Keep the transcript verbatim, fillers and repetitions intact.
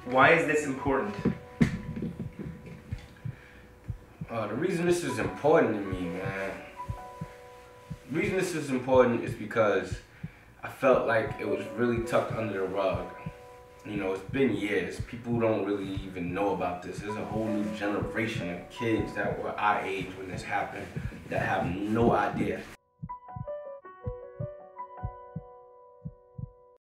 Why is this important? Uh, the reason this is important to me, man, the reason this is important is because I felt like it was really tucked under the rug. You know, it's been years. People don't really even know about this. There's a whole new generation of kids that were our age when this happened that have no idea.